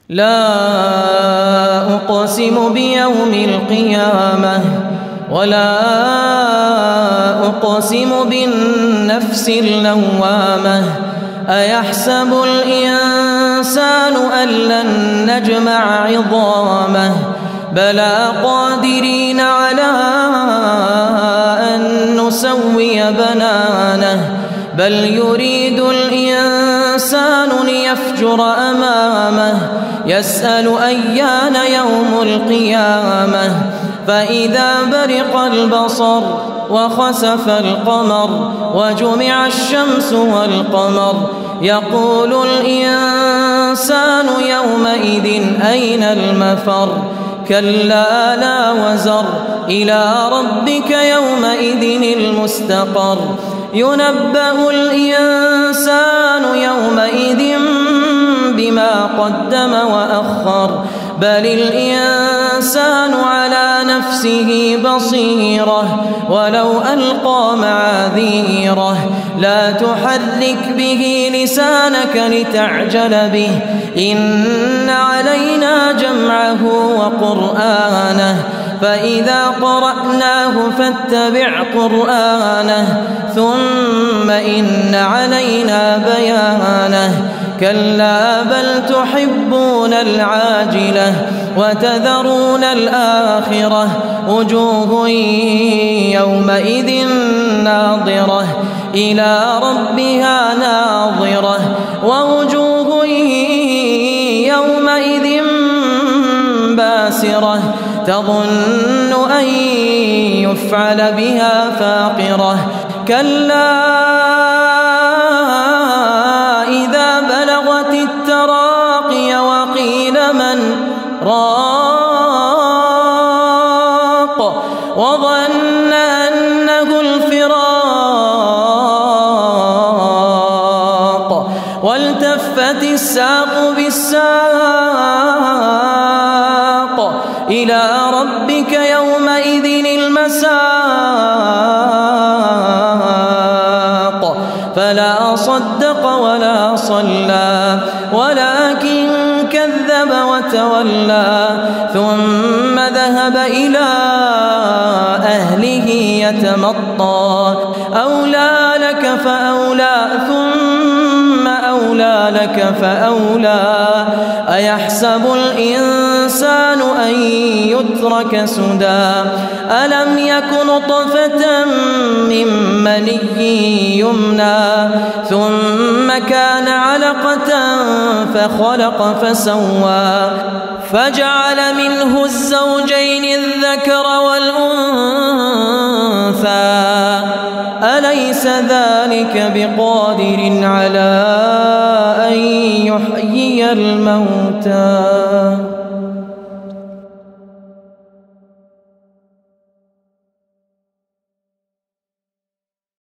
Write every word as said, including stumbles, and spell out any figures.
لا أقسم بيوم القيامة ولا أقسم بالنفس اللوامة أيحسب الإنسان أن لن نجمع عظامه بلى قادرين على أن نسوي بنانه بل يريد الإنسان ليفجر أمامه يسأل أيان يوم القيامة فإذا برق البصر وخسف القمر وجمع الشمس والقمر يقول الإنسان يومئذ أين المفر كلا لا وزر إلى ربك يومئذ المستقر ينبأ الإنسان يومئذ بما قدم وأخر بل الإنسان على نفسه بصيرة ولو ألقى معاذيره لا تحرك به لسانك لتعجل به إن علينا جمعه وقرآنه فإذا قرأناه فاتبع قرآنه ثم إن علينا بيانه كلا بل تحبون العاجلة وتذرون الآخرة وجوه يومئذ ناظرة إلى ربها ناظرة ووجوه يومئذ باسرة تظن أن يفعل بها فاقرة كلا إذا بلغت التراقي وقيل من راق وظن أنه الفراق والتفت الساق بالساق إلى ربك يومئذ المساق فلا صدق ولا صلى ولكن كذب وتولى ثم ذهب إلى أهله يتمطى أولى لك فأولى ثم أولى لك فأولى أيحسب الإنسان أن يترك سدى ألم يك نطفة من مني يمنى ثم كان علقة فخلق فسوى فجعل منه الزوجين الذكر والأنثى أليس ذلك بقادر على أن يحيي الموتى